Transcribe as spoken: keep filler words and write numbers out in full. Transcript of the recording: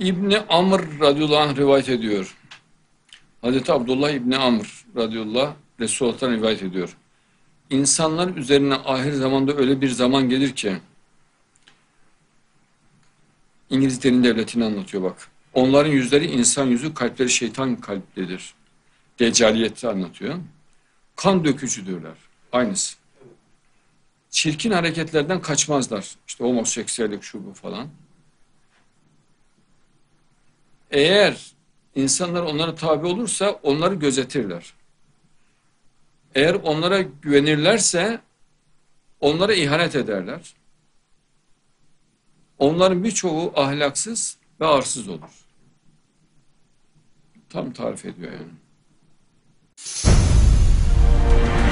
İbni Amr radıyallahu anh rivayet ediyor. Hazreti Abdullah İbni Amr radıyallahu anh Resulullah'tan rivayet ediyor. İnsanlar üzerine ahir zamanda öyle bir zaman gelir ki, İngilizlerin devletini anlatıyor bak. Onların yüzleri insan yüzü, kalpleri şeytan kalplidir. Deccaliyeti anlatıyor. Kan dökücüdürler. Aynısı. Çirkin hareketlerden kaçmazlar. İşte homoseksüellik, şu bu falan. Eğer insanlar onlara tabi olursa onları gözetirler. Eğer onlara güvenirlerse onlara ihanet ederler. Onların birçoğu ahlaksız ve arsız olur. Tam tarif ediyor yani.